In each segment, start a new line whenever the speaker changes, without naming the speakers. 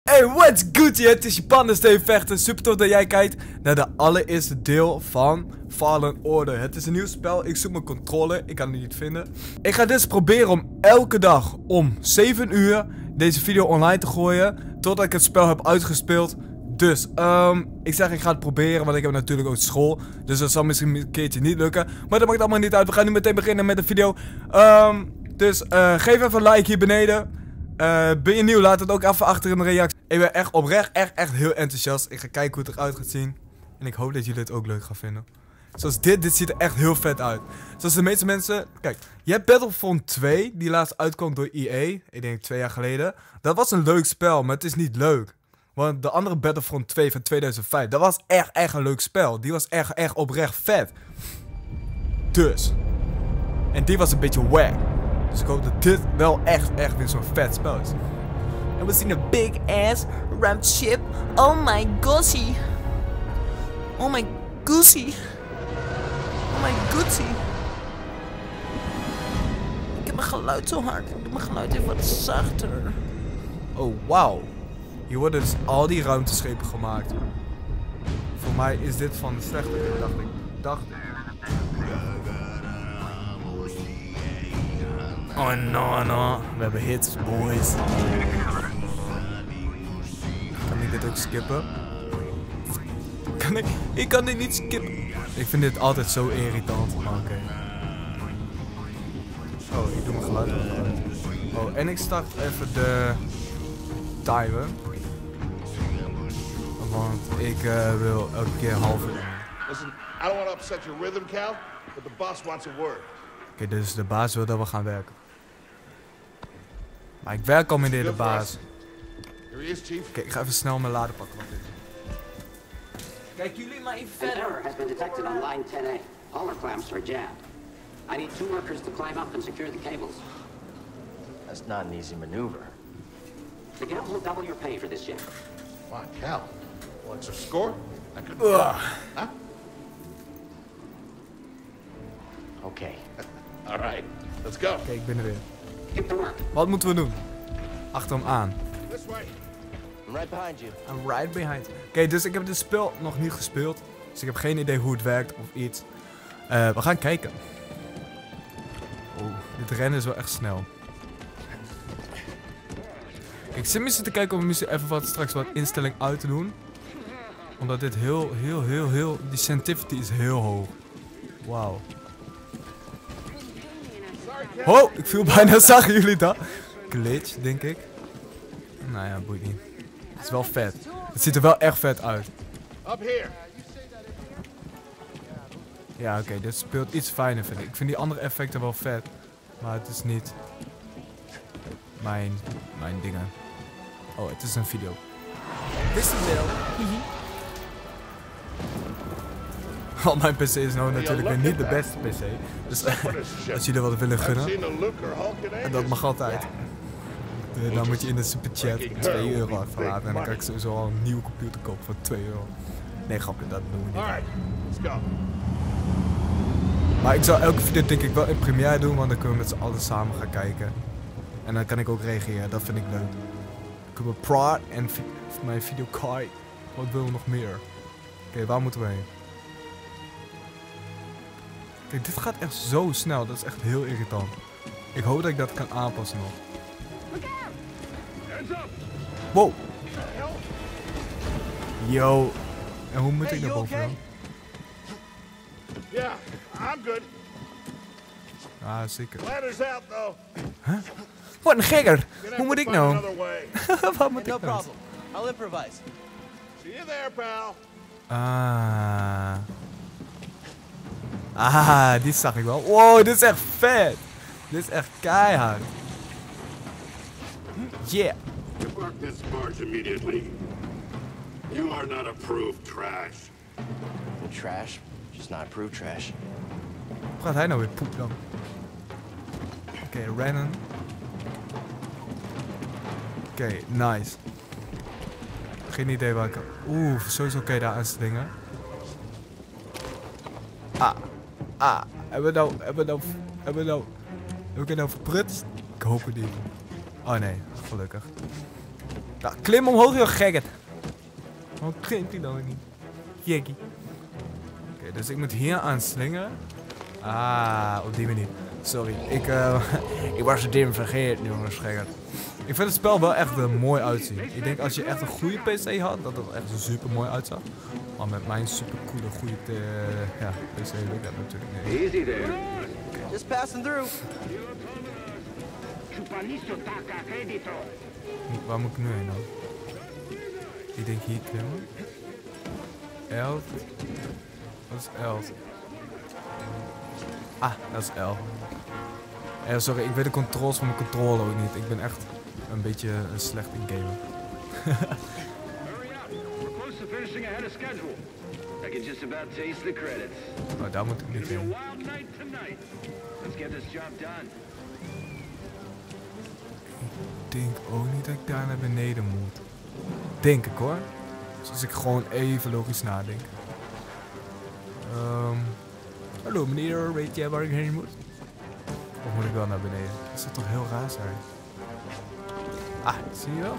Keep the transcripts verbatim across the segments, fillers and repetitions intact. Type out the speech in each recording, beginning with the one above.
Hey, what's good? Het is je panda Steve Vechten. Super tof dat jij kijkt naar de allereerste deel van Fallen Order. Het is een nieuw spel. Ik zoek mijn controller. Ik kan die niet vinden. Ik ga dus proberen om elke dag om zeven uur deze video online te gooien. Totdat ik het spel heb uitgespeeld. Dus, um, ik zeg ik ga het proberen, want ik heb natuurlijk ook school. Dus dat zal misschien een keertje niet lukken. Maar dat maakt allemaal niet uit. We gaan nu meteen beginnen met de video. Um, dus, uh, geef even een like hier beneden. Uh, ben je nieuw? Laat het ook even achter in de reactie. Ik ben echt oprecht, echt, echt heel enthousiast. Ik ga kijken hoe het eruit gaat zien. En ik hoop dat jullie het ook leuk gaan vinden. Zoals dit, dit ziet er echt heel vet uit. Zoals de meeste mensen... Kijk, je hebt Battlefront twee, die laatst uitkwam door E A. Ik denk twee jaar geleden. Dat was een leuk spel, maar het is niet leuk. Want de andere Battlefront twee van tweeduizend vijf, dat was echt, echt een leuk spel. Die was echt, echt oprecht vet. Dus. En die was een beetje wack. Dus ik hoop dat dit wel echt, echt weer zo'n vet spel is.
And we seen a big ass ramp ship. Oh my goosey. Oh my goosey. Oh my goosey. Ik heb mijn geluid zo hard. Ik doe mijn geluid even wat zachter.
Oh, wauw. Hier worden dus al die ruimteschepen gemaakt. Voor mij is dit van de slechte, dacht ik. Dacht ik. Oh no, no. We hebben hits, boys. Kan ik dit ook skippen? Kan ik... Ik kan dit niet skippen. Ik vind dit altijd zo irritant. Oké. Okay. Oh, ik doe mijn geluid even uit. Oh, en ik start even de timer. Want ik uh, wil elke keer half uur.
Listen, I don't want to upset your rhythm, Cal, but the boss wants a word.
Oké, okay, dus de baas wil dat we gaan werken. Maar ik werk al meneer de baas. Oké, okay, ik ga even snel mijn lader pakken.
Kijk jullie maar even
An
verder.
error has been detected on line ten A. All our clamps are jammed. I need two workers to climb up and secure the cables.
That's not an easy maneuver.
The Gals will double your pay for this shift.
Come on, Cal. What's your score? I could. Huh?
Okay.
All right, let's go.
Oké, okay, ik ben er weer.
Get to work.
Wat moeten we doen? Achter hem aan.
This way.
I'm right behind you.
I'm right behind. Oké, okay, dus ik heb dit spel nog niet gespeeld. Dus ik heb geen idee hoe het werkt of iets. Uh, we gaan kijken. Oh, dit rennen is wel echt snel. Kijk, ik zit misschien te kijken om misschien even wat straks wat instelling uit te doen. Omdat dit heel, heel, heel, heel... Die sensitivity is heel hoog. Wauw. Oh, ik viel bijna, zagen jullie dat? Glitch, denk ik. Nou ja, boeit niet. Het is wel vet. Het ziet er wel echt vet uit.
Up here.
Ja, oké, okay, dit speelt iets fijner, vind ik. Ik vind die andere effecten wel vet. Maar het is niet... Mijn... Mijn dingen. Oh, het is een video.
Wist je wel?
Al mijn P C is nou natuurlijk weer niet de beste P C. Dus als jullie wat willen gunnen. En dat mag altijd. Dan moet je in de superchat twee euro achterlaten. En dan kan ik sowieso al een nieuwe computer kopen voor twee euro. Nee, grapje, dat doen we niet. Maar ik zou elke video denk ik wel in Premiere doen. Want dan kunnen we met z'n allen samen gaan kijken. En dan kan ik ook reageren. Dat vind ik leuk. Dan kunnen we praten en mijn videocard. Wat willen we nog meer? Oké, okay, waar moeten we heen? Kijk, dit gaat echt zo snel. Dat is echt heel irritant. Ik hoop dat ik dat kan aanpassen nog. Wow. Yo. En hoe moet ik naar boven dan?
Yeah, I'm good.
Ah, zeker.
Ladder's out though.
Huh? Wat een gekker. Hoe moet ik nou? Wat moet
No
ik nou?
problem. I'll improvise.
See you there, pal.
Ah. Ah, die zag ik wel. Wow, dit is echt vet. Dit is echt keihard. Yeah.
Depart this barge immediately. You are not approved trash.
The trash, just not approved trash.
Hoe gaat hij nou weer poep dan? Oké, okay, rennen. Oké, okay, nice. Geen idee waar ik... Oeh, sowieso oké daar aan zijn dingen. Ah. Ah. Hebben we nou... Hebben we nou... Hebben we nou... Heb ik het nou verprutst? Ik hoop het niet. Oh nee, gelukkig. Nou, klim omhoog, joh, gekket. Waarom klimt hij dan niet? Jekkie. Oké, okay, dus ik moet hier aan slingeren. Ah, op die manier. Sorry, ik, uh, ik was het dim vergeten, jongens, gekket. Ik vind het spel wel echt uh, mooi uitzien. Ik denk als je echt een goede P C had, dat het echt super mooi uitzag. Maar met mijn super coole, goede uh, ja, P C lukt dat natuurlijk niet.
Easy there.
Okay.
Just passing through.
Waar moet ik nu heen dan? Ik denk hier klimmen. L. Wat is L? Ah, dat is L. Eh, sorry, ik weet de controls van mijn controller ook niet. Ik ben echt een beetje uh, slecht in gamen. Oh, daar moet ik niet heen. Ik denk ook niet dat ik daar naar beneden moet. Denk ik hoor. Dus als ik gewoon even logisch nadenk. Um, hallo meneer, weet jij waar ik heen moet? Of moet ik wel naar beneden? Dat zou toch heel raar zijn? Ah, zie je wel?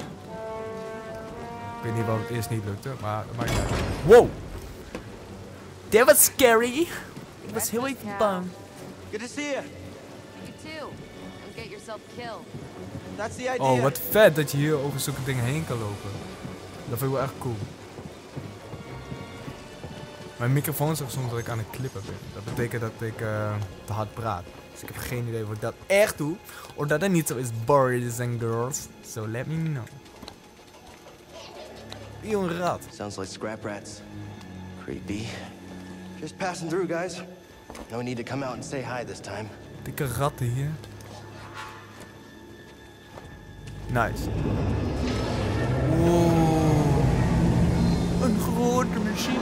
Ik weet niet waarom het eerst niet lukte, maar dat maakt niet uit. Wow!
Dat was scary. Ik was heel even bang.
Good to see you.
You too. And get yourself killed.
That's the idea.
Oh, wat vet dat je hier over zulke dingen heen kan lopen. Dat vind ik wel echt cool. Mijn microfoon zegt soms dat ik aan het klippen ben. Dat betekent dat ik uh, te hard praat. Dus ik heb geen idee of ik dat echt doe. Of dat het niet zo is, boys and girls. So let me know. Wie een rat.
Sounds like scrap rats. Creepy. Just passing through, guys. No need to come out and say hi this time.
Dikke ratten hier. Nice. Wow. Een grote machine.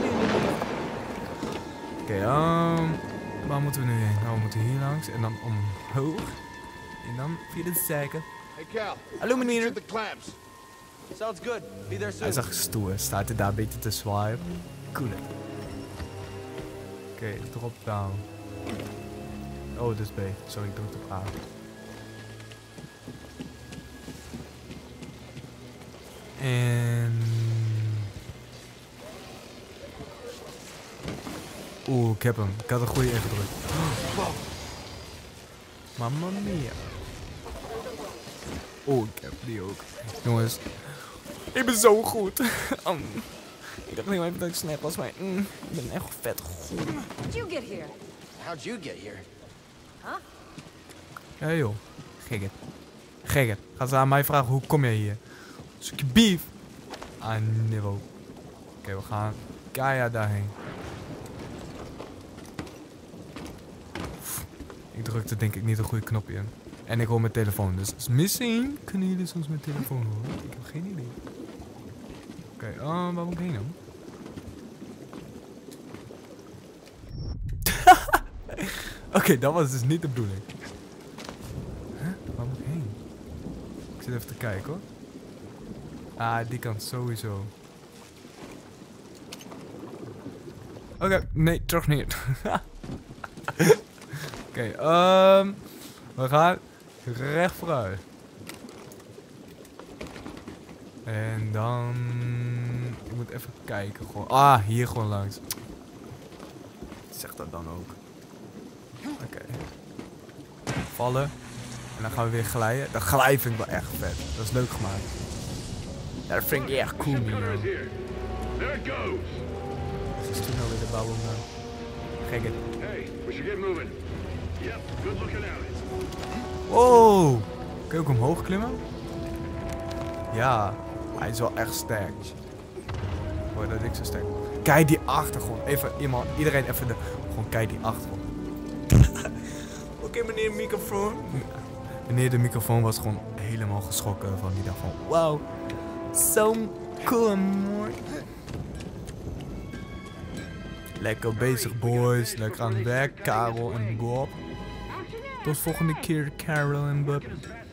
Oké, okay, um, waar moeten we nu heen? Nou, we moeten hier langs en dan omhoog. En dan via de zijkant.
Hey Cal.
Hallo meneer.
The clamps.
Sounds good. Be there soon.
Hij zag stoer. Staat hij daar een beetje te swipen. Cool. Oké, okay, drop down. Oh, dit is B. Sorry, ik druk op A. En... Oeh, ik heb hem. Ik had een goede ingedrukt. Mamma mia. Oh, ik heb die ook. Jongens, ik ben zo goed. um, ik dacht niet even dat ik snap was, maar mm, ik ben echt vet goed.
How'd you get here?
How'd you get here?
Huh?
Ja joh, gekke. Gekke. Gaan ze aan mij vragen, hoe kom jij hier? Stukje beef. Ah, niveau. Oké, okay, we gaan Kaya daarheen. Ik drukte denk ik niet een goede knopje in. En ik hoor mijn telefoon, dus misschien kunnen jullie soms mijn telefoon horen. Ik heb geen idee. Oké, okay, uh, waar moet ik heen dan? Oké, okay, dat was dus niet de bedoeling. Huh? Waar moet ik heen? Ik zit even te kijken hoor. Ah, die kant sowieso. Oké, okay, nee, toch niet. Oké, okay, um, we gaan recht vooruit. En dan... Ik moet even kijken gewoon. Ah, hier gewoon langs. Zeg dat dan ook. Oké. Okay. Vallen. En dan gaan we weer glijden. Dat glijden vind ik wel echt vet. Dat is leuk gemaakt. Ja, dat vind ik echt cool, man.
There it goes.
Is toen alweer de bouw om nou. Gek het.
Hey, we should get moving. Yep, good looking out.
Wow. Kun je ook omhoog klimmen? Ja. Hij is wel echt sterk. Hoor dat ik zo sterk. Kijk die achtergrond. Even iemand, iedereen even de. Gewoon kijk die achtergrond. Oké, okay, meneer microfoon. Meneer de microfoon was gewoon helemaal geschrokken van die dag van. Wow. Zo cool en mooi. Lekker bezig, boys. Lekker aan het werk, Karel en Bob. Tot volgende keer, Karel en Bob.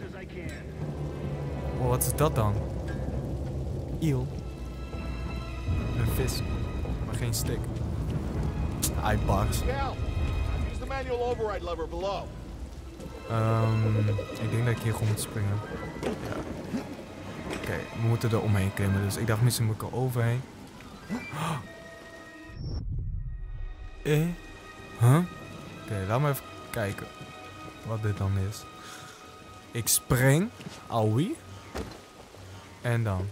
Oh, wat is dat dan? Eel. Een vis. Maar geen stick. Eyebugs.
Cal, use the manual override lever below.
Um, ik denk dat ik hier gewoon moet springen. Ja. Oké, okay, we moeten er omheen klimmen. Dus ik dacht misschien moet ik er overheen. Oh. Eh? Huh? Oké, okay, laat me even kijken. Wat dit dan is. Ik spring. Aui. En dan.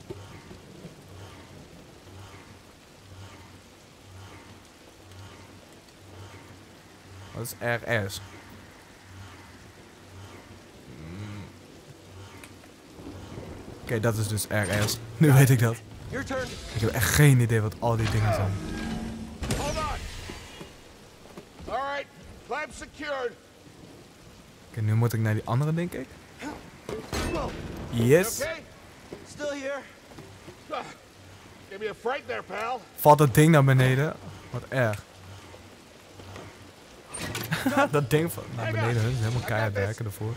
Wat is R S? Mm. Oké, okay, dat is dus R S. Nu weet ik dat. Ik heb echt geen idee wat al die dingen zijn.
Hold on. All right, clamp secured.
Oké, okay, nu moet ik naar die andere, denk ik. Yes.
Okay?
Still here.
Give me a fright there, pal.
Valt dat ding naar beneden? Wat erg. Dat ding van naar beneden, dat is helemaal keihard werken ervoor.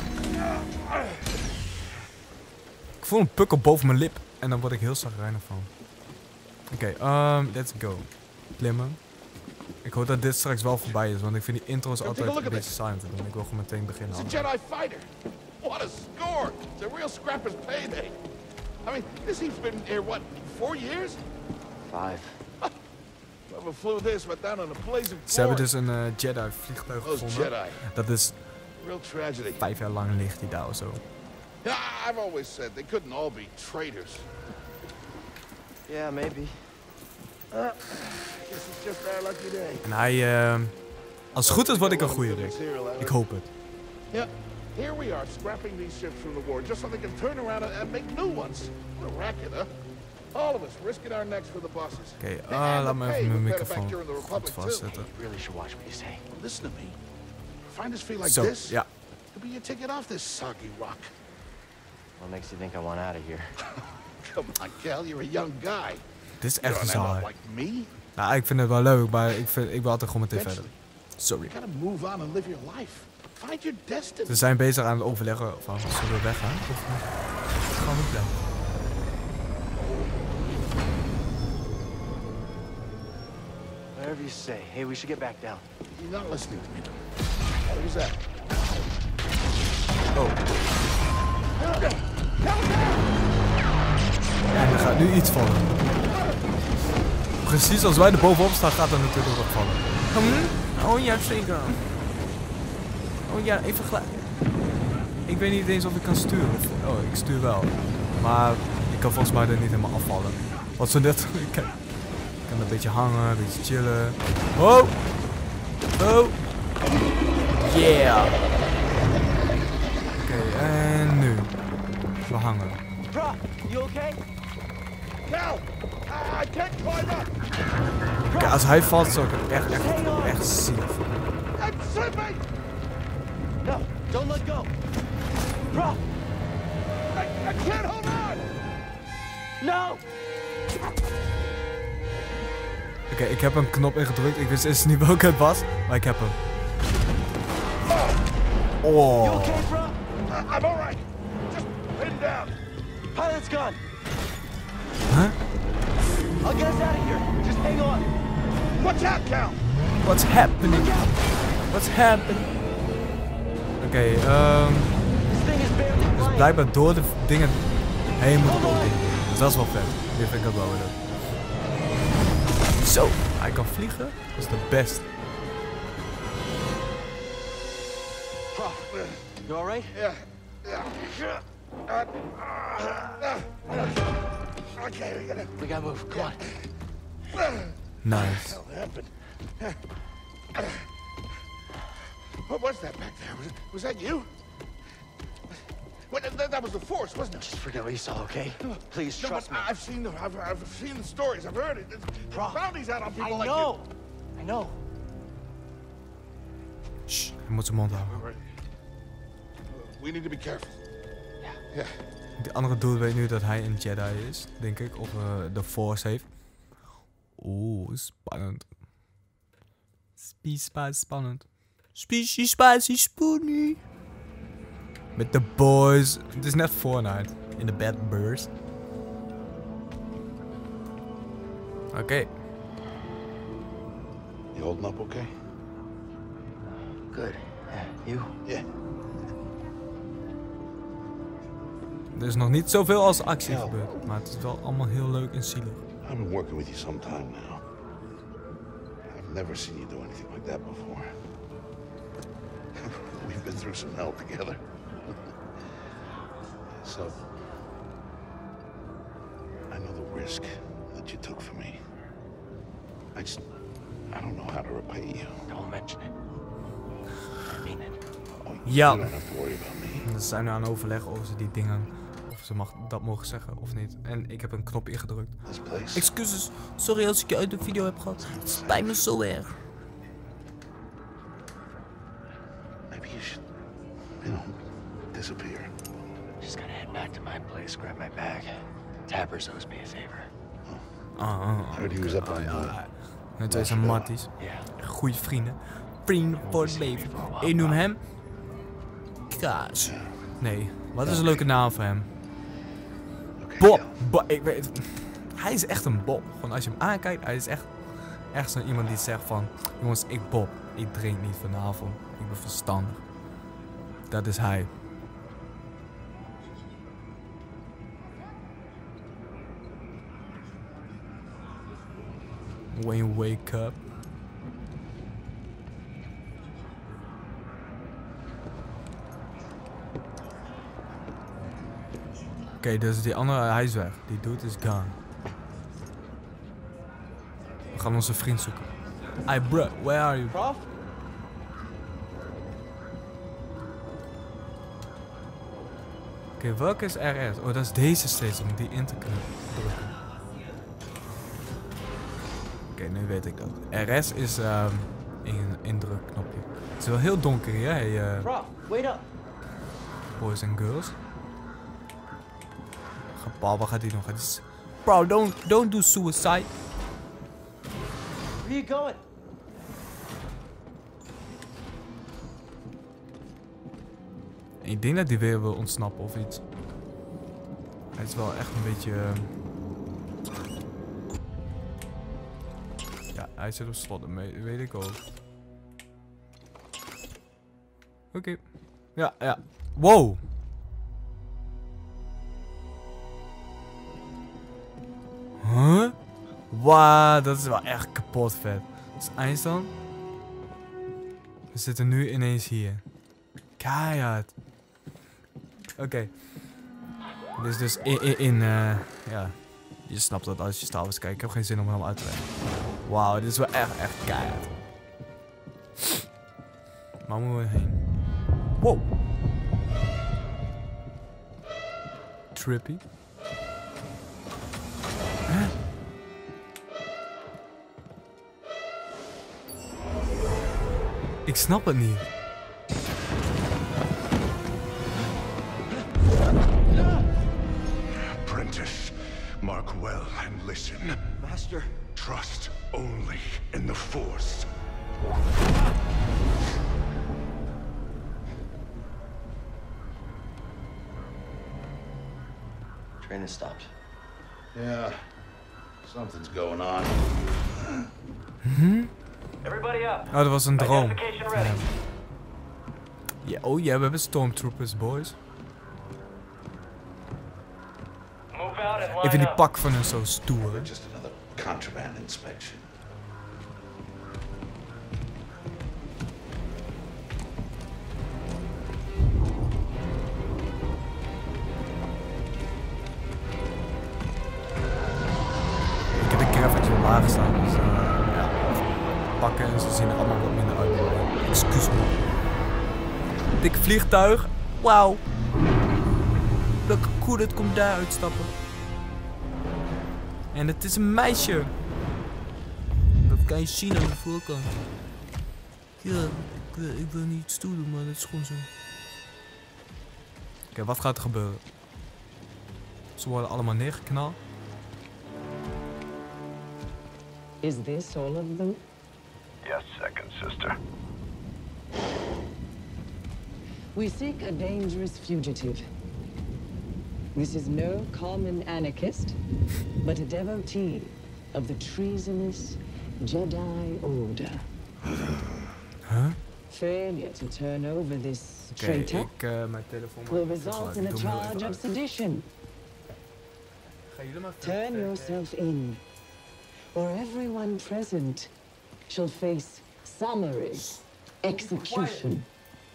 Ik voel een pukkel boven mijn lip en dan word ik heel zagrijnig van. Oké, okay, um, let's go. Klimmen. Ik hoop dat dit straks wel voorbij is, want ik vind die intro's altijd een beetje saai te doen. Ik wil gewoon meteen beginnen.
It's a Jedi fighter. What a score! It's a real scrapper's payday. I mean, this thing's been here, what, four years?
Five.
Whoever flew this went down on a blazing
Ze hebben
floor.
dus een uh, Jedi vliegtuig gevonden. Dat is
real tragedy.
Vijf jaar lang ligt hij daar of zo.
Yeah, I've always said they couldn't all be traitors.
Yeah, maybe.
Uh, guess it's just our lucky day.
En hij, uh, als het goed is, word ik een goeie Rick. Ik hoop het.
Yeah, here we are scrapping these ships from the war just so they can turn around and, and make new ones. What a racket, huh? All of us risking our necks for the bosses.
Oké, okay, uh, laat me even mijn microfoon goed vastzetten.
You really should watch what you say. Well, listen to me. Find us feel like
Zo,
this.
ja.
Could be your ticket off this soggy rock.
What makes you think I want out of here?
Come on, Cal, you're a young guy.
Dit is echt saai.
Like me?
Nou, ik vind het wel leuk, maar ik, vind, ik wil altijd gewoon meteen verder. Sorry.
You gotta move on and live your life. Find your destiny.
Ze zijn bezig aan het overleggen van, zullen we weggaan? Of gaan we blijven?
Whatever you say. Hey, we should get back down.
You're not listening to me. What was that?
Oh. En er gaat nu iets vallen. Precies als wij er bovenop staan, gaat er natuurlijk wat vallen.
Hmm? Oh ja, zeker. Oh ja, even gelijk.
Ik weet niet eens of ik kan sturen. Oh, ik stuur wel. Maar ik kan volgens mij er niet helemaal afvallen. Wat zo net. Ik kan, ik kan een beetje hangen, een beetje chillen. Oh! Oh! Yeah! Oké, okay, en nu. We hangen.
Bro, you okay?
Cal! I can't climb up!
Kijk, okay, als hij valt, zou ik het echt, echt, echt zielig vinden.
I'm slipping!
No, don't let go. Bro!
I, I can't hold on!
No!
Oké, okay, ik heb een knop ingedrukt. Ik wist eerst niet welke het was, maar ik heb hem. Oh.
You okay, bro?
I, I'm alright. Just pin down.
Pilot's gone.
Huh?
I'll get us out of here. Just hang on.
Watch out, Cal!
What's happening? What's happening? Oké, okay, um, dus blijkbaar door de dingen heen moet ik ook in. Dus dat is wel vet. Dit vind ik ook wel weer leuk. Zo, hij kan vliegen. Dat is de best.
You alright?
Yeah. Yeah. Uh, uh, uh, okay, we gotta...
We gotta move. Come on.
Nice.
What happened? What was that back there? Was, was that you? Well, that, that was the Force, wasn't it?
Just forget what you saw, okay? Please
No,
trust
but
me.
I've seen the I've, I've seen the stories. I've heard it. There's
Bro,
bounties out on people
I
like
know. I know.
Shh, hij moet zijn mond houden.
you. We need to be careful.
Yeah.
Yeah.
Die andere dude weet nu dat hij een Jedi is, denk ik. Of uh, de Force heeft. Oeh, spannend. Spies, spannend. Spies, spicy, spoony. Met de boys. Het is net Fortnite. In de Bad Burst. Oké. Okay.
You holding up okay?
Good. Yeah. You?
Yeah.
Er is nog niet zoveel als actie gebeurd, maar het is wel allemaal heel leuk en zielig.
I've been working with you some time now. I've never seen you do anything like that before. We've been through some hell together. So, I know the risk that you took for me. I just, I don't know how to repay you.
Don't mention it. I mean it.
Oh,
Ja.
You don't have to worry about me.
Ze zijn nu aan het overleggen of ze die dingen, of ze mag, dat mogen zeggen of niet. En ik heb een knop ingedrukt.
This place.
Excuses. Sorry als ik je uit de video heb gehad. Het spijt me zo erg.
Maybe you should, you know, disappear.
Just gotta head back to my place, grab my bag. Tappers owes me a favor.
Ah, ah,
I heard he was up on board.
En twee zijn matties.
Yeah.
Goeie vrienden. Vrienden voor het leven. Ik noem hem... Kaas. Nee, wat is een leuke naam voor hem? Bob! Bo ik weet... Hij is echt een Bob. Gewoon als je hem aankijkt, hij is echt... Echt zo iemand die zegt van... Jongens, ik Bob. Ik drink niet vanavond. Ik ben verstandig. Dat is hij. When you wake up. Oké, okay, dus die andere, hij is weg. Die dude is gone. We gaan onze vriend zoeken. Hey bro, where are you?
Prof?
Oké, okay, welke is R S? Oh, dat is deze steeds om die in te kunnen drukken. Oké, okay, nu weet ik dat. R S is um, een indrukknopje. Het is wel heel donker hier, hey, uh,
Prof, wait up.
boys and girls. Paul, wat gaat hij doen? Gaat hij... Bro, don't, don't do suicide.
Where you going?
Ik denk dat hij weer wil ontsnappen of iets. Hij is wel echt een beetje... Uh... Ja, hij zit op slot, dat weet ik ook. Oké. Okay. Ja, ja. Wow! Huh? Wauw, dat is wel echt kapot vet. Dus eindstand. We zitten nu ineens hier. Keihard. Oké. Okay. Dit is dus in, in, in uh, ja. Je snapt dat als je Star Wars kijkt. Ik heb geen zin om hem uit te leggen. Wauw, dit is wel echt, echt keihard. Waar moeten we heen? Wow. Trippy. Huh? Ik snap het niet.
Apprentice, mark well and listen.
Master.
Trust only in the Force.
Train has stopped.
Yeah, something's going on.
Mhm.
Everybody up.
Oh, dat was een droom.
Identification ready.
Ja. Ja, oh ja, we hebben stormtroopers, boys.
Move out and line
Even die
up.
pak van hun zo stoer.
Just another contraband inspection.
Ik heb een greffetje laag staan, dus uh, ja. Pakken en ze zien er allemaal wat minder uit. Excuus me. Dik vliegtuig. Wauw. Welke cool, het komt daar uitstappen. En het is een meisje. Dat kan je zien aan de voorkant. Ja, ik wil, ik wil niet stoer doen, maar dat is gewoon zo. Oké, okay, wat gaat er gebeuren? Ze worden allemaal neergeknald.
Is this all of them?
Yes, second sister.
We seek a dangerous fugitive. This is no common anarchist, but a devotee of the treasonous Jedi Order.
Huh?
Failure to turn over this
Oké,
traitor
ik uh, mijn telefoon
will
maar
result in a charge of sedition.
Ga jullie maar
Turn yourself in, or everyone present shall face summary execution.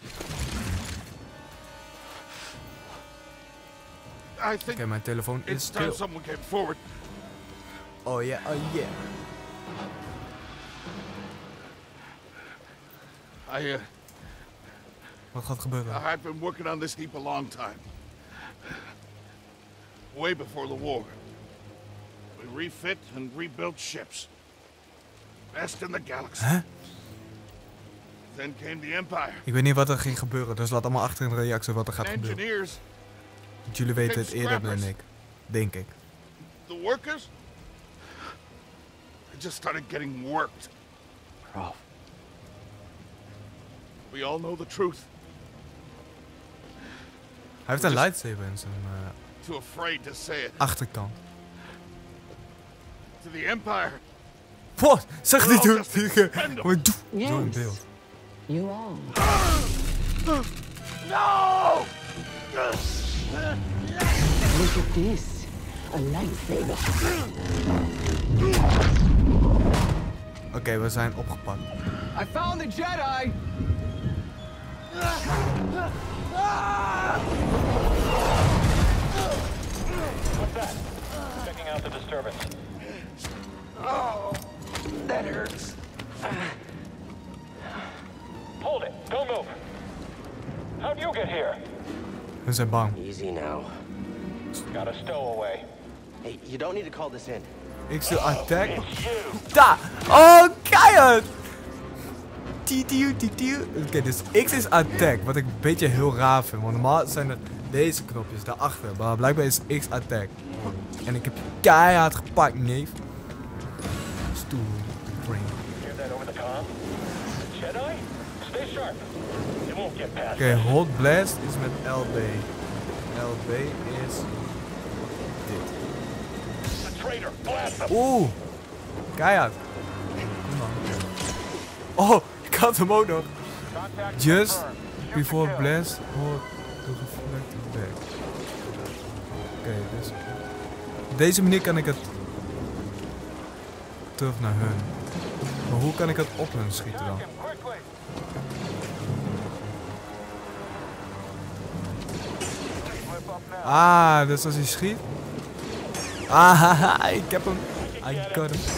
I
Oké,
think
mijn telefoon is
it's time
stil.
someone came forward.
Oh ja, oh yeah.
I, uh,
Wat gaat gebeuren?
I've been working on this heap a long time. Way before the war. We refit and rebuilt ships. Best in the galaxy.
Huh?
Then came the Empire.
Ik weet niet wat er ging gebeuren, dus laat allemaal achter in de reactie wat er gaat gebeuren.
Engineers,
Want jullie weten het eerder dan ik. Denk ik.
the workers, they just started getting worked.
Prof.
We all know the truth.
Hij heeft een lightsaber in zijn uh,
Too afraid to say it.
achterkant.
To the Empire.
Wat? Zeg niet
We're
hoe
all just expendable.
Maar doe
Yes.
zo in beeld.
You are.
No!
Look at this. A lightsaber.
Oké, okay, we zijn opgepakt.
I found the Jedi!
What's that? Checking out the disturbance.
Oh, that hurts.
Hold it! Don't move! How'd you get here?
We zijn bang.
Easy now.
Got a stowaway.
Hey, you don't need to call this in.
Ik zie attack.
It's you!
Da! Oh, keihard! Titiu, titiu. Oké, dus X is attack, wat ik een beetje heel raar vind. Want normaal zijn er deze knopjes daarachter. Maar blijkbaar is X attack. En ik heb je keihard gepakt, neef. Stoel. Brain.
Hear that over the comm? Jedi? Stay sharp. It won't get past.
Oké, okay, Hot Blast is met L B. L B is dit.
The traitor! Blast him!
Oeh! Keihard. Kom dan. Oh, ik had hem ook nog.
Contact
Just
confirmed.
before blast, hold to reflect back. Oké, okay, dus op deze manier kan ik het terug naar hun. Maar hoe kan ik het op hun schieten dan? Ah, dus als hij schiet. Ah, ik heb hem. I got hem.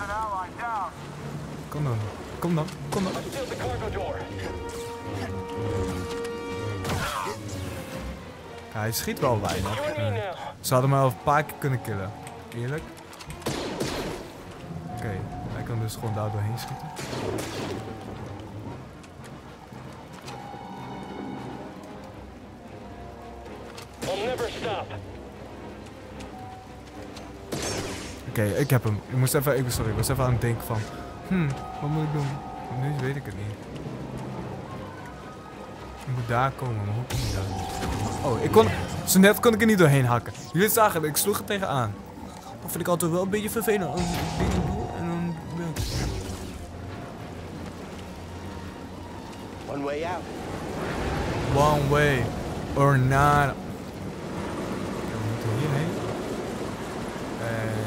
Kom dan, kom dan, kom dan.
Seal the cargo door.
Ja, hij schiet wel weinig.
You and me now.
Ze hadden mij al een paar keer kunnen killen. Eerlijk. Oké, okay, hij kan dus gewoon daar doorheen schieten.
I'll never stop.
Oké, okay, ik heb hem. Ik moest even, ik, sorry, ik was even aan het denken van... Hmm, wat moet ik doen? Nu weet ik het niet. Ik moet daar komen, maar hoe kom ik daar? Oh, ik kon... Zo net kon ik er niet doorheen hakken. Jullie zagen het, ik sloeg er tegenaan. Dat vind ik altijd wel een beetje vervelend. Als ik dingen doe en dan...
One way out.
One way or not. We moeten hierheen. Uh,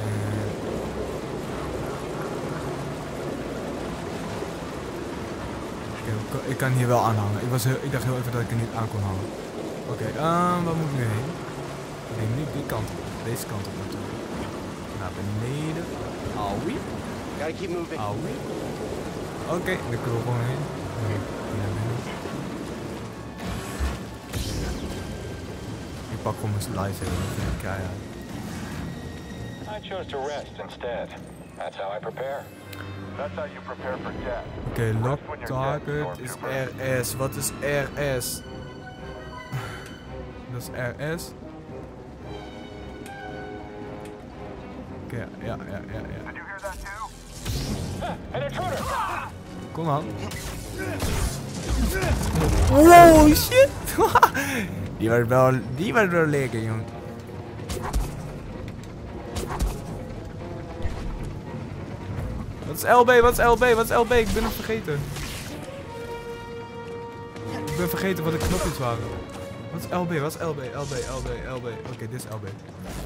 okay, ik kan hier wel aanhangen. Ik, was heel, ik dacht heel even dat ik er niet aan kon hangen. Oké, okay, um, waar moet ik nu heen? Ik denk niet die kant op. Deze kant op natuurlijk. Naar beneden. Auwie.
Gotta keep moving.
Auwie. Oké, okay, dan kunnen we gewoon heen. Okay, naar binnen. Ik pak gewoon mijn lightsaber. Dat vind ik keihard.
I chose to rest instead. That's how I prepare. That's how you prepare for death.
Oké, okay, lock target is R S. Wat is R S? Dat is R S. Oké, okay, ja, ja, ja, ja.
Did you hear that too? Ah, an intruder!
Kom aan. Wow, shit! die was wel, die was wel lekker, jongen. Wat is L B? Wat is L B? Wat is L B? Ik ben het vergeten. ben vergeten wat de knopjes waren. Wat is L B? Wat is L B? L B, L B, L B. Oké, okay, dit is L B.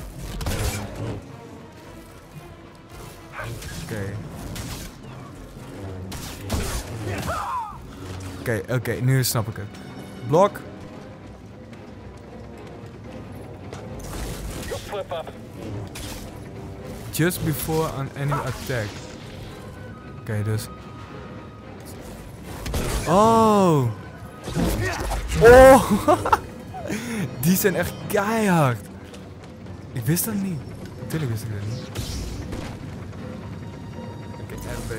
Oké. Okay. Oké, okay, oké, okay, nu snap ik het. Blok. Just before an enemy attack. Oké, okay, dus. Oh! Oh! Die zijn echt keihard. Ik wist dat niet. Natuurlijk wist ik dat niet. Oké, okay, R B.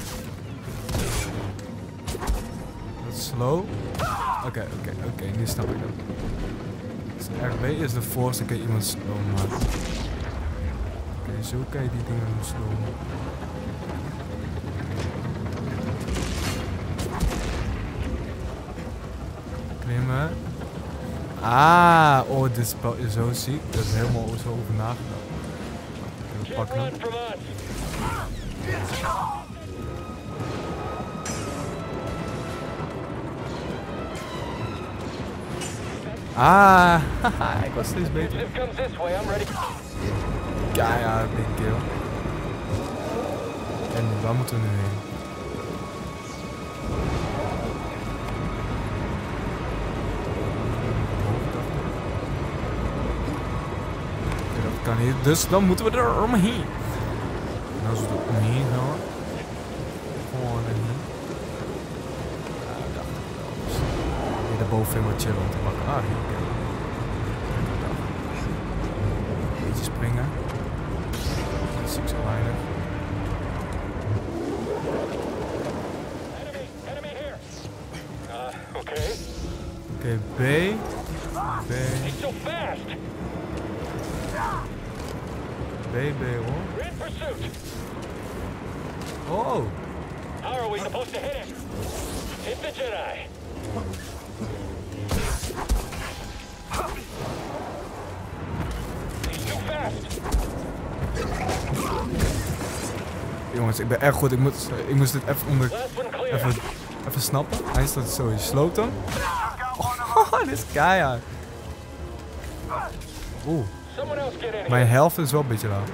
Dat is slow. Oké, okay, oké, okay, oké, okay, nu snap ik dat. Dus R B is de force, dan kan je iemand slow maken. Oké, okay, zo kan je die dingen slow maken. Klimmen. Ah, oh, dit spel is zo ziek. Dat is helemaal zo over nagedacht. We pakken hem. Ah, haha, ik was steeds beter. Ja, ja, big kill. En waar moeten we nu heen? Kan niet, dus dan moeten we er omheen. En als we er omheen gaan, gewoon erheen. Ja, dat dacht ik wel. Dus hier daarboven helemaal chillen om te pakken. Ah, hier, kijk. Een beetje springen. Dat is zo weinig. Oké, okay, B. B. B, B, hoor. Oh. How are we supposed to hit him? Hit the Jedi. He's too fast. Jongens, ik ben echt goed. Ik moet, ik moest dit even onder, even, even snappen. Hij staat zo. Je sloopt hem. Oh, dit is keihard. Oeh. Mijn helft is wel een beetje laag.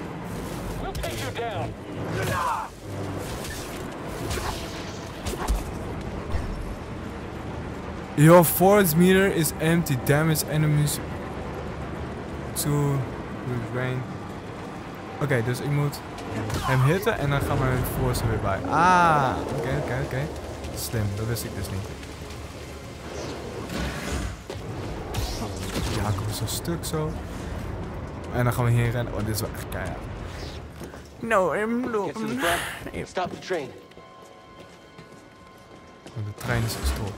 Your force meter is empty. Damage enemies to regain. Oké, okay, dus ik moet hem hitten en dan gaan mijn force er weer bij. Ah, oké, okay, oké, okay, oké. Okay. Slim, dat wist ik dus niet. Die hakken we zo stuk zo. En dan gaan we heen rennen. Oh, dit is wel echt keihard.
No, I'm looking.
Stop the train.
Oh, de trein is gestopt.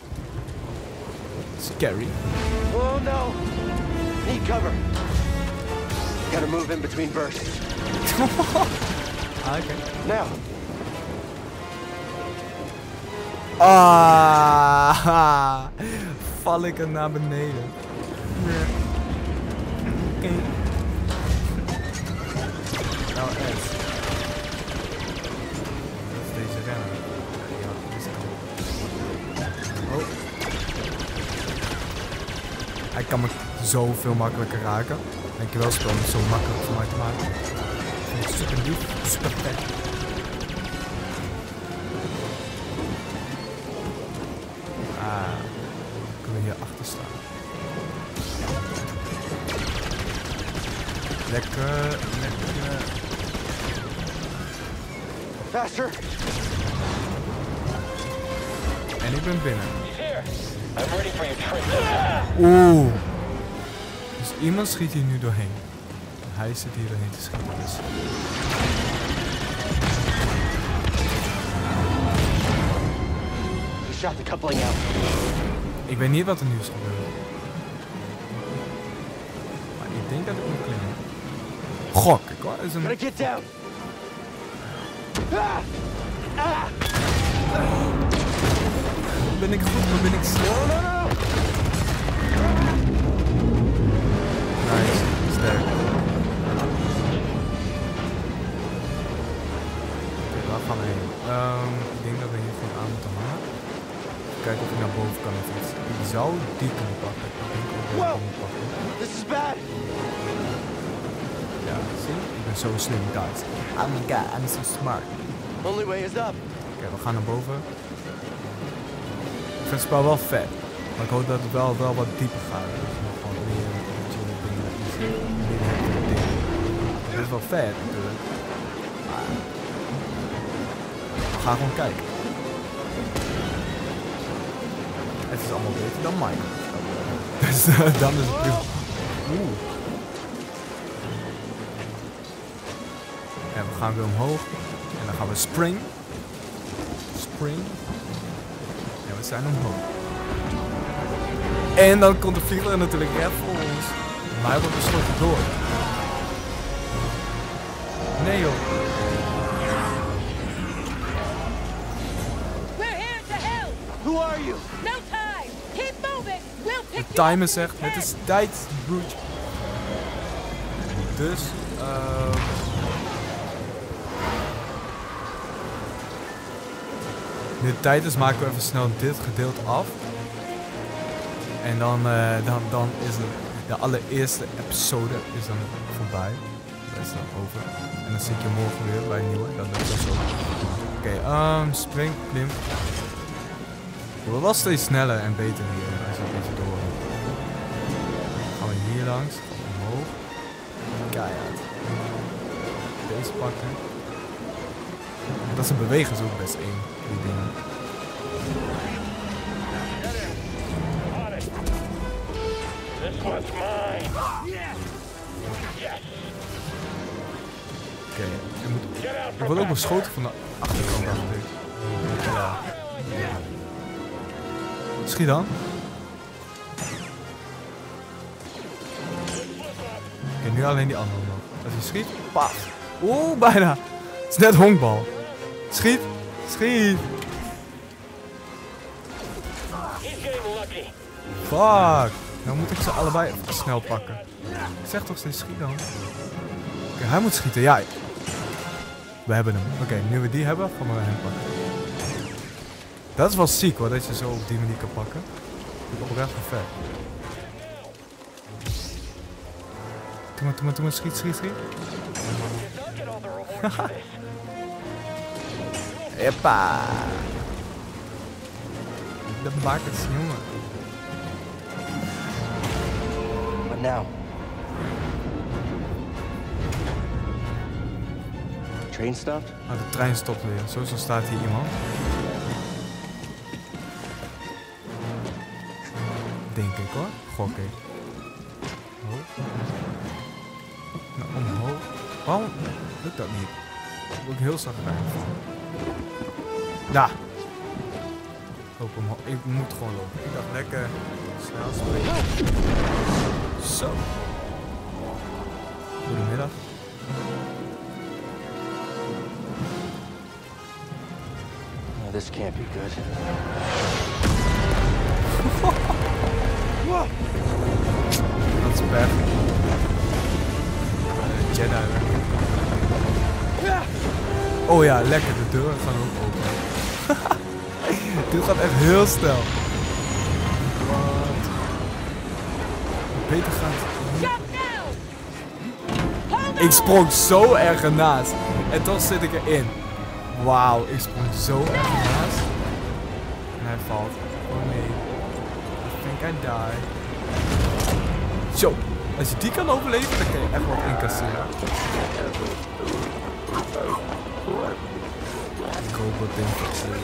Scary.
Oh no! Need cover. Gotta move in between bursts.
Ah, oké. Okay.
Now.
Ah, val ik er naar beneden. Oké. Okay. Nou, Ed. Dat is deze renner. Ja, deze kant. Oh. Hij kan me zoveel makkelijker raken. Dankjewel spel om het zo makkelijk voor mij te maken. Ik vind het super lief, super vet. Ah, kunnen we hier achter staan. Lekker, lekker.
Faster.
En ik ben binnen. Oeh. Dus iemand schiet hier nu doorheen. Hij zit hier doorheen te schieten. Dus.
He shot the coupling out.
Ik weet niet wat er nu is gebeurd. Maar ik denk dat ik moet klimmen. Gok, ik hoor. Is een...
Gotta get down. Ah! Ah!
Ben ik goed, maar ben ik snel?
No, no, no.
Nice, sterk. Oké, waar gaan we heen? Um, ik denk dat we hier gewoon aan moeten hangen. kijken of ik naar boven kan of iets. Ik zou die kunnen pakken. Ik denk ook dat ik kunnen pakken.
This is bad.
Ja, zie je? Ik ben zo slim, guys. Oh my god, I'm so smart.
Only way is up.
Oké, okay, we gaan naar boven. Ik vind het spel wel vet. Maar ik hoop dat het wel, wel wat dieper gaat. Dus nog gewoon meer chille dingen. Meer heftige dingen. Het is wel vet natuurlijk. Maar we gaan gewoon kijken. Het is allemaal beter dan Minecraft. Dus uh, dan is het prima. Oeh. En we gaan weer omhoog. En dan gaan we spring. Spring. En we zijn omhoog. En dan komt de vlieger natuurlijk recht voor ons. Maar hij wordt beschoten door. Nee joh.
We're here to help.
Who are you?
No time. Keep moving. We'll pick
De timer zegt, het is tijd, broodje. Dus, uh, nu het tijd is, maken we even snel dit gedeelte af. En dan, uh, dan, dan is het, de allereerste episode is dan voorbij. Dat is dan over. En dan zie ik je morgen weer bij een nieuwe. Dat lukt wel zo. Oké, okay, um, spring, klim. Het wordt wel steeds sneller en beter hier. Als je een beetje door. Dan gaan we hier langs. Omhoog. Keihard. Deze pakken. Dat ze bewegen is ook best één. Die dingen.
This one's mine. Yes.
Oké, okay. Er wordt ook beschoten van de achterkant, dacht ik. Ja. Schiet dan. Oké, okay, nu alleen die andere nog. Als hij schiet, paf. Oeh, bijna. Het is net honkbal. Schiet, schiet. Fuck. Nou moet ik ze allebei even snel pakken. Ik zeg toch steeds schiet dan. Oké, okay, hij moet schieten. Ja. We hebben hem. Oké, okay, nu we die hebben, gaan we hem pakken. Dat is wel ziek hoor, dat je zo op die manier kan pakken. Dat is oprecht wel vet. Doe maar, doe maar, doe maar. Schiet, schiet, schiet. Hoppa. Dat maakt het, jongen.
What now? Train stopped?
Ah, de trein stopt weer. Sowieso staat hier iemand. Denk ik hoor. Gok ik. Oh. Nou, omhoog. Waarom lukt dat niet? Daar word ik heel zagrijnig van. Daar. Loop omhoog. Ik moet gewoon lopen. Ik dacht lekker snel springen. Zo. Goedemiddag.
Oh, this can't be good.
Dat is bad. Uh, Jedi. Oh ja, lekker. De deuren gaan ook open. Dit gaat echt heel snel. Wat? Beter gaat. Ik sprong zo erg ernaast. En toch zit ik erin. Wauw, ik sprong zo erg ernaast. En hij valt. Oh nee. I think I die. Zo. Als je die kan overleven, dan kan je echt wat incasseren. Ik hoop dat dit incasseert.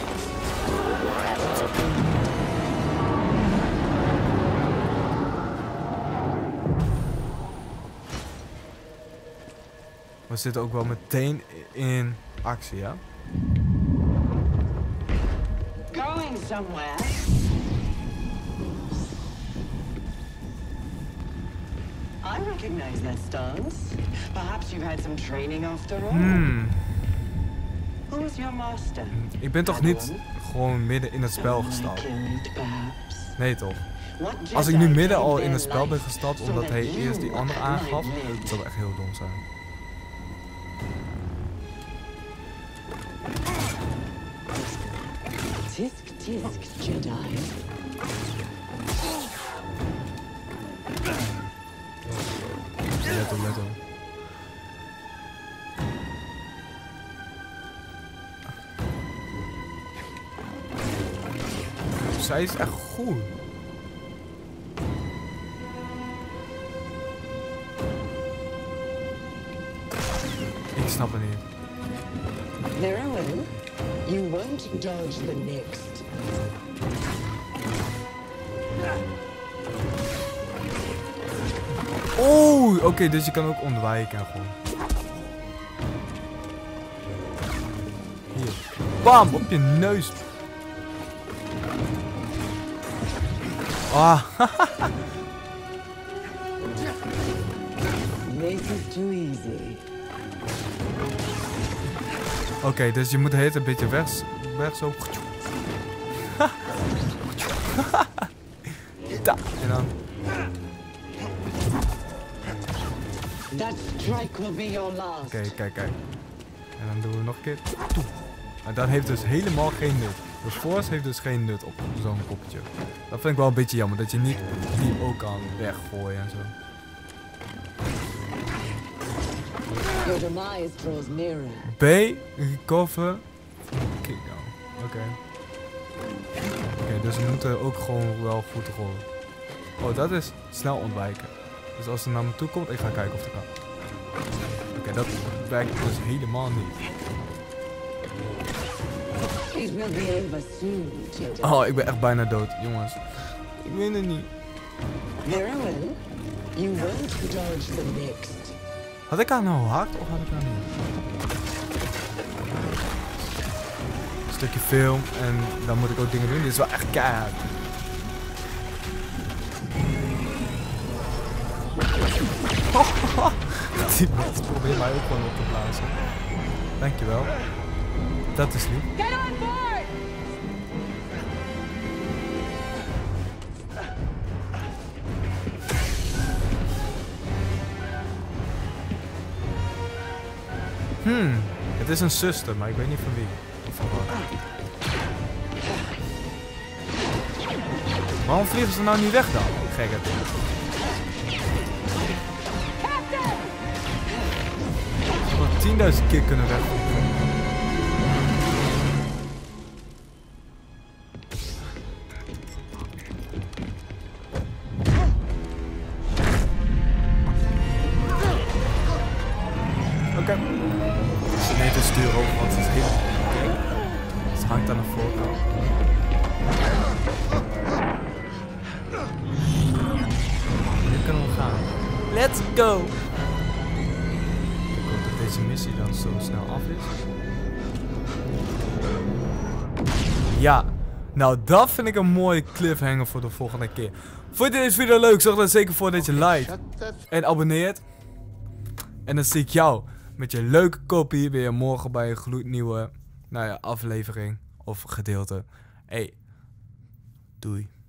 We zitten ook wel meteen in actie, ja?
Going somewhere. I recognize that stance. Perhaps you've had some training after all.
Hmm.
Who's your master?
Ik ben toch niet gewoon midden in het spel gestapt? Nee toch? Als ik nu midden al in het spel ben gestapt omdat hij eerst die andere aangaf, dat zou echt heel dom zijn.
Tisk tisk, Jedi.
Let op, let op. Zij is echt goed. Ik snap het niet.
Merowan, you won't dodge the next.
Oeh, oké, okay, dus je kan ook ontwijken gewoon. Hier. Bam, op je neus. Ah,
This is too easy.
Oké, okay, dus je moet het een beetje weg, weg zo. Da, en dan.
That strike will be your last.
Oké, okay, kijk, kijk. En dan doen we nog een keer. Toe. En dat heeft dus helemaal geen nut. De force heeft dus geen nut op zo'n poppetje. Dat vind ik wel een beetje jammer, dat je niet die ook kan weggooien en zo.
Your demise draws nearer.
B, recover. Kickdown. Oké. Okay. Oké, okay, dus we moeten ook gewoon wel goed rollen. Oh, dat is snel ontwijken. Dus als ze naar me toe komt, ik ga kijken of het kan. Oké, okay, dat werkt dus helemaal niet.
It will be over soon, Jedi.
Oh, ik ben echt bijna dood, jongens. Ik weet het niet.
Merowan, you won't dodge the next.
Had ik haar nou hard of had ik haar niet? Een stukje film en dan moet ik ook dingen doen. Dit is wel echt keihard. Die mensen proberen mij ook gewoon op te blazen. Dankjewel. Dat is lief.
Get on board!
Hmm, het is een zuster, maar ik weet niet van wie. Of van wat. Waarom vliegen ze nou niet weg dan? Gek het. Ze hadden tienduizend keer kunnen wegvliegen. Oké. Okay. Ze neemt het stuur over, want ze is heel... Kijk. Ze hangt aan de voorkant. Nu kunnen we gaan. Let's go! Ik hoop dat deze missie dan zo snel af is. Ja. Nou, dat vind ik een mooie cliffhanger voor de volgende keer. Vond je deze video leuk? Zorg er zeker voor dat je liked en abonneert. En dan zie ik jou met je leuke kopie weer morgen bij een gloednieuwe nou ja, aflevering of gedeelte. Hey, doei.